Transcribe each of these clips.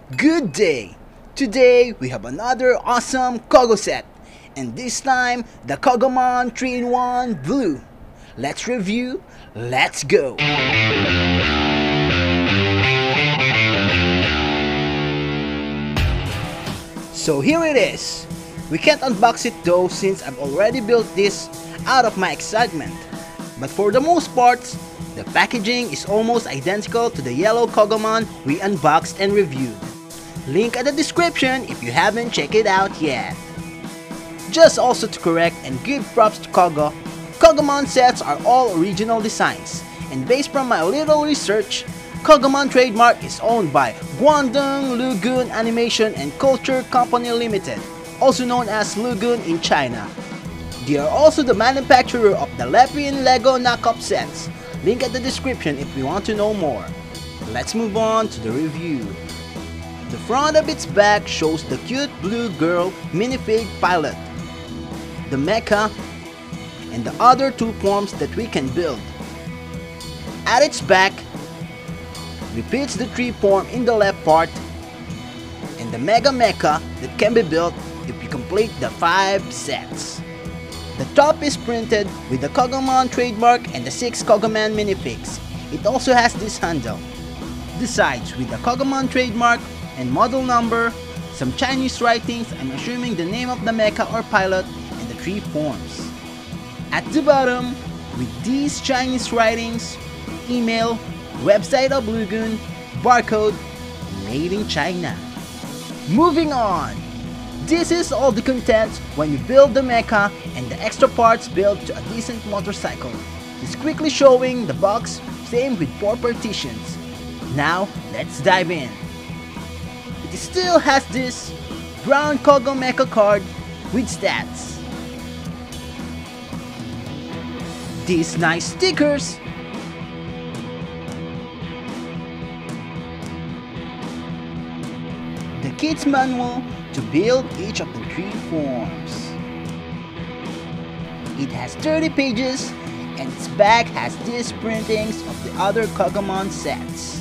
Good day! Today we have another awesome Kogo set, and this time the Kogomon 3-in-1 Blue. Let's review, let's go! So here it is. We can't unbox it though since I've already built this out of my excitement. But for the most parts, the packaging is almost identical to the yellow Kogomon we unboxed and reviewed. Link at the description if you haven't checked it out yet. Just also to correct and give props to Kogo, Kogomon sets are all original designs, and based from my little research, Kogomon trademark is owned by Guangdong Lugun Animation and Culture Company Limited, also known as Lugun in China. They are also the manufacturer of the Lepin Lego knockoff sets. Link at the description if you want to know more. Let's move on to the review. The front of its back shows the cute blue girl minifig pilot, the mecha, and the other two forms that we can build. At its back, repeats the tree form in the left part, and the mega mecha that can be built if you complete the 5 sets. The top is printed with the Kogomon trademark and the 6 Kogomon minifigs. It also has this handle. The sides with the Kogomon trademark and model number, some Chinese writings, I'm assuming the name of the mecha or pilot, and the 3 forms. At the bottom, with these Chinese writings, email, website of Lugun, barcode, made in China. Moving on! This is all the contents when you build the mecha and the extra parts built to a decent motorcycle. Just quickly showing the box, same with 4 partitions. Now, let's dive in. It still has this brown Kogo mecha card with stats. These nice stickers. The kit's manual to build each of the 3 forms. It has 30 pages and its back has these printings of the other Kogomon sets.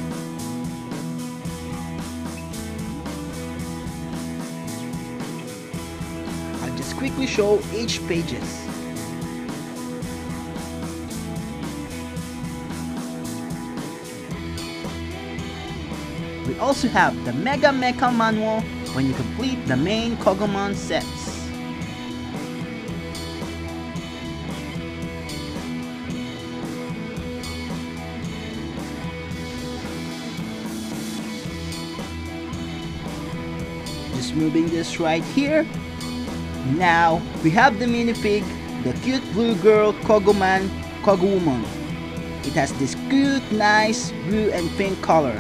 I'll just quickly show each pages. We also have the Mega Mecha manual when you complete the main Kogomon sets. Just moving this right here. Now we have the minifig, the cute blue girl Kogomon, Kogowoman. It has this cute, nice blue and pink color,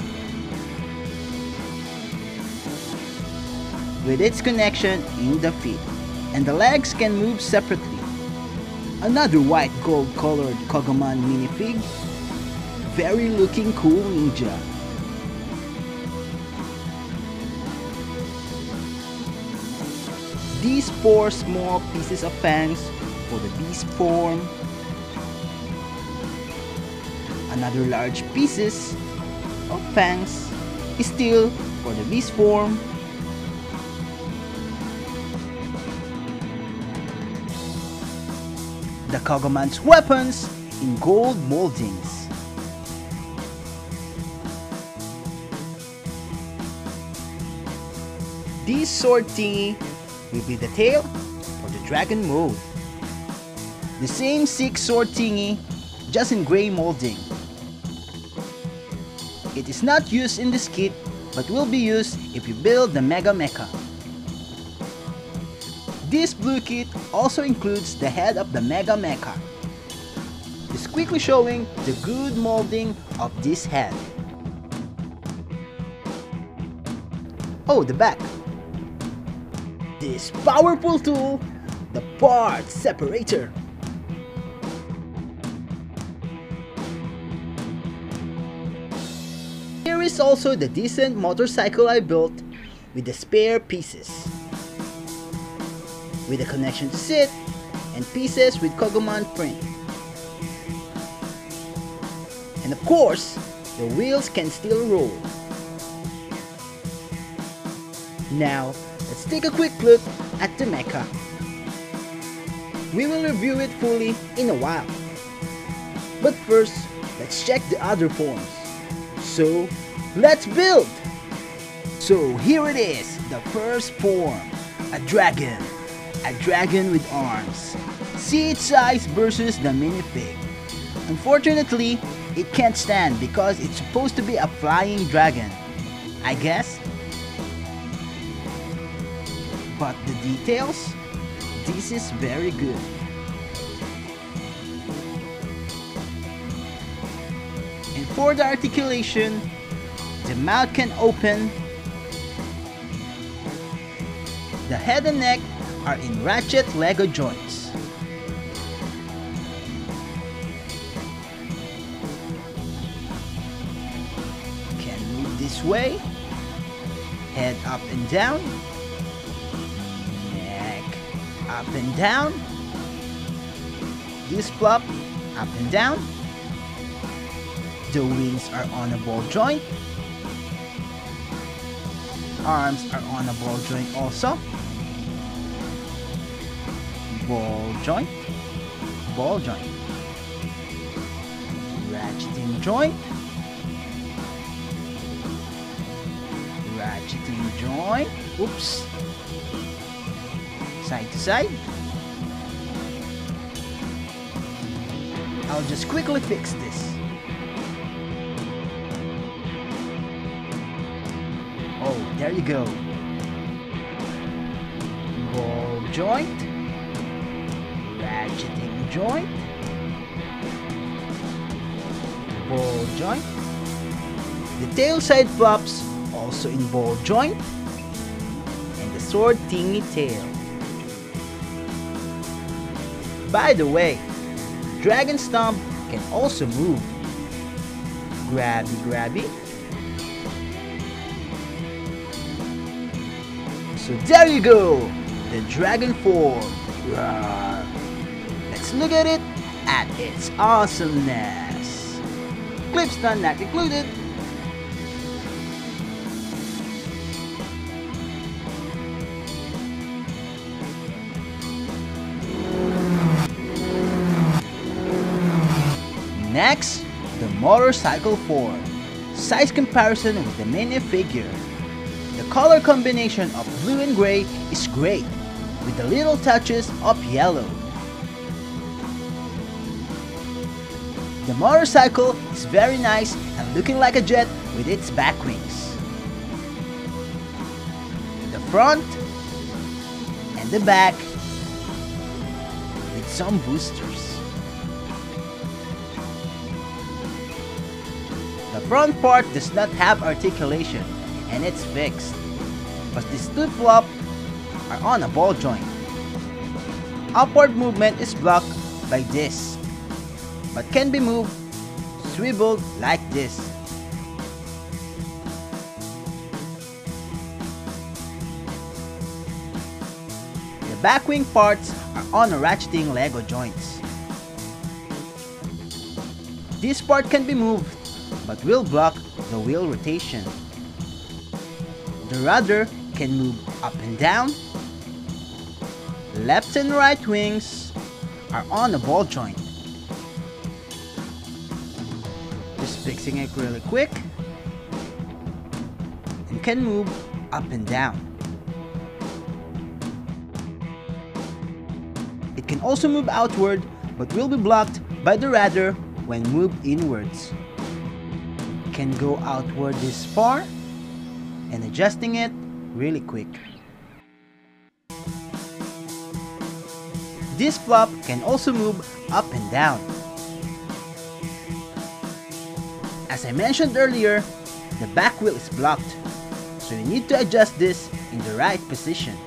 with its connection in the feet, and the legs can move separately. Another white gold colored Kogomon minifig, very looking cool ninja. These 4 small pieces of fangs for the beast form. Another large pieces of fangs still for the beast form. The Kogomon's weapons in gold moldings. This sword thingy will be the tail for the dragon mode. The same 6 sword thingy, just in grey molding. It is not used in this kit, but will be used if you build the Mega Mecha. This blue kit also includes the head of the Mega Mecha. Just quickly showing the good molding of this head. Oh, the back. This powerful tool, the part separator. Here is also the decent motorcycle I built with the spare pieces, with a connection to sit, and pieces with Kogomon print. And of course, the wheels can still roll. Now, let's take a quick look at the mecha. We will review it fully in a while. But first, let's check the other forms. So, let's build! So here it is, the first form, a dragon. A dragon with arms. See its size versus the minifig. Unfortunately, it can't stand because it's supposed to be a flying dragon, I guess. But the details, this is very good. And for the articulation, the mouth can open. The head and neck are in ratchet Lego joints. Can move this way. Head up and down. Neck up and down. This flop up and down. The wings are on a ball joint. Arms are on a ball joint also. Ball joint, ball joint, ratcheting joint, ratcheting joint, oops, side to side. I'll just quickly fix this. Oh, there you go. Ball joint, ratcheting joint, ball joint. The tail side flops also in ball joint, and the sword thingy tail. By the way, Dragon Stomp can also move. Grabby grabby. So there you go, the dragon form. Rawr. Let's look at it at its awesomeness. Clips not included. Next, the motorcycle form. Size comparison with the minifigure. The color combination of blue and gray is great, with the little touches of yellow. The motorcycle is very nice and looking like a jet with its back wings. The front and the back with some boosters. The front part does not have articulation and it's fixed, but these two flops are on a ball joint. Upward movement is blocked by this, but can be moved, swiveled like this. The back wing parts are on a ratcheting Lego joints. This part can be moved, but will block the wheel rotation. The rudder can move up and down. Left and right wings are on a ball joint. Just fixing it really quick. And can move up and down. It can also move outward, but will be blocked by the rudder when moved inwards. Can go outward this far and adjusting it really quick. This flop can also move up and down. As I mentioned earlier, the back wheel is blocked, so you need to adjust this in the right position.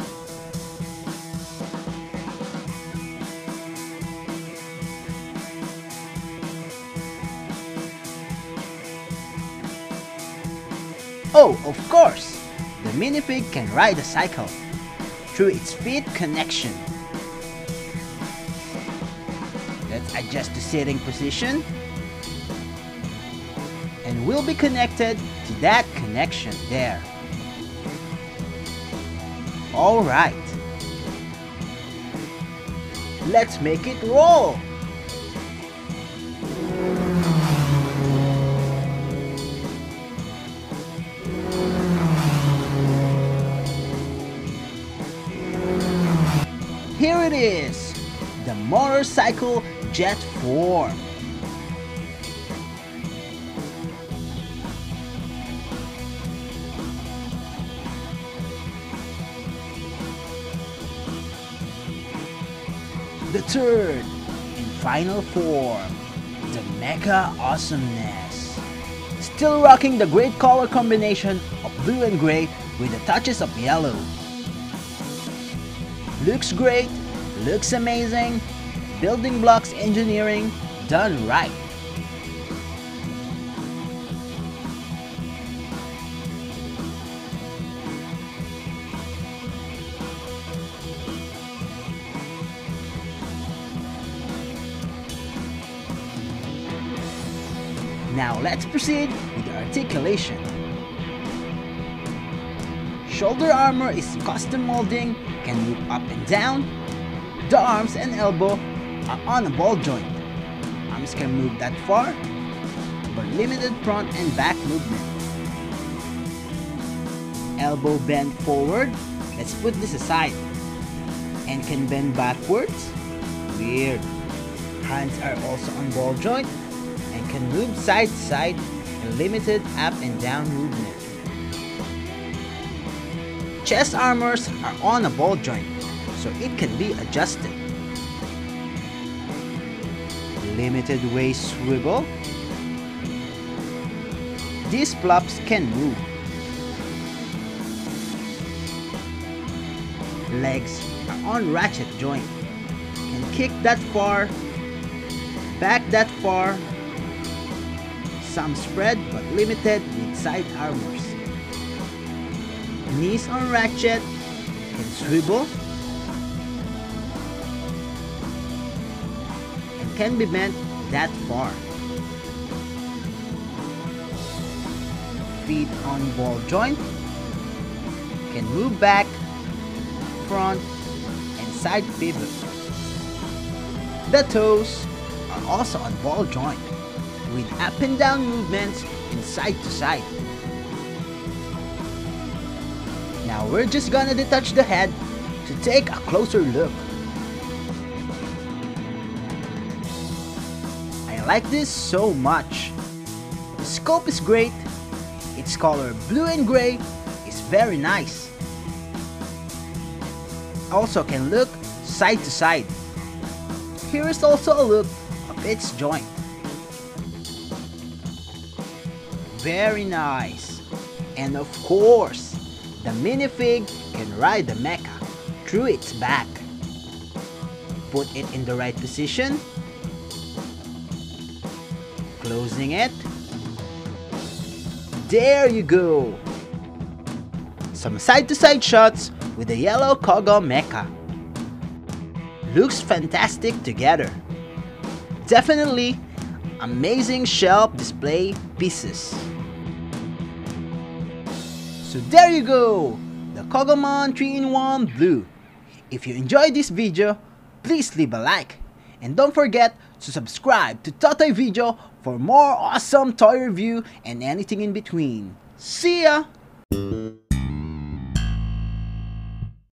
Oh, of course! The minifig can ride a cycle through its feet connection. Let's adjust the sitting position and will be connected to that connection there. Alright. Let's make it roll! Here it is! The motorcycle jet form. The third and final form, the Mecha Awesomeness. Still rocking the great color combination of blue and gray with the touches of yellow. Looks great, looks amazing, building blocks engineering done right. Now let's proceed with the articulation. Shoulder armor is custom molding, can move up and down. The arms and elbow are on a ball joint. Arms can move that far, but limited front and back movement. Elbow bend forward, let's put this aside. And can bend backwards, weird. Hands are also on ball joint and can move side to side and limited up and down movement. Chest armors are on a ball joint, so it can be adjusted. Limited waist swivel. These flops can move. Legs are on ratchet joint. Can kick that far, back that far. Some spread but limited with side armors. Knees on ratchet, can swivel, and can be bent that far. Feet on ball joint, can move back, front, and side pivot. The toes are also on ball joint, with up and down movements and side to side. Now we're just gonna detach the head to take a closer look. I like this so much. The scope is great. Its color blue and gray is very nice. Also can look side to side. Here is also a look of its joint. Very nice. And of course, the minifig can ride the mecha through its back. Put it in the right position. Closing it. There you go. Some side-to-side shots with the yellow Koga mecha. Looks fantastic together. Definitely amazing shelf display pieces. So there you go, the Kogamon 3-in-1 Blue. If you enjoyed this video, please leave a like. And don't forget to subscribe to Totoy Video for more awesome toy review and anything in between. See ya!